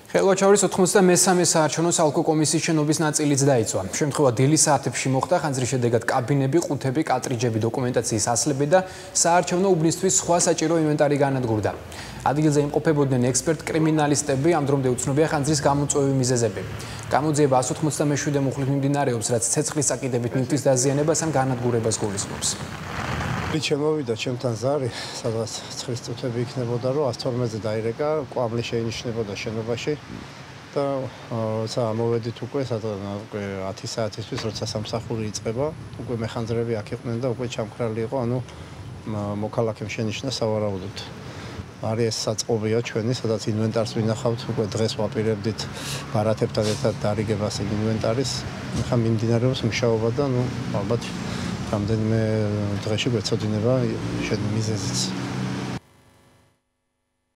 ხელვაჩაურის 93 საარჩევნო საალკო კომისიის შენობის ნაწილიც დაიწვა. Შემთხვევა დილის საათებში მოხდა, ხანძრის შედეგად კაბინები, ყუთები, კატრიჯები, დოკუმენტაციის ასლები და საარჩევნო უბნისთვის სხვა საჭირო ინვენტარი განადგურდა. Ადგილზე იმყოფებოდნენ ექსპერტ-კრიმინალისტები, ამ დრომდე უცნობია ხანძრის გამოწვევი მიზეზები. გამოძიება 197 მუხლით მიმდინარეობს, რაც ცეცხლის საკიდებით ნივთის დაზიანებას ან განადგურებას გულისხმობს. Ჩემოვიდა ჩემთან ზარი, სადაც ცხრის წუთები იქნებოდა, რომ 112-ზე დაირეკა, კვამლი შეინიშნებოდა შენობაში და როცა მოვედით უკვე 10 საათისთვის, როცა სამსახური იწყება, უკვე მეხანძრები აქ იყვნენ და უკვე ჩამქრალი იყო, ანუ მოქალაქემ შენიშნა სავარაუდოდ. არის ეს საწყობია ჩვენი, სადაც ინვენტარს ვინახავთ, უკვე დღეს ვაპირებდით ბარათებთან ერთად დარიგებას ინვენტარის. ახლა მიმდინარეობს მუშაობა და ალბათ რამდენიმე დღეში გვეცოდინება მიზეზიც.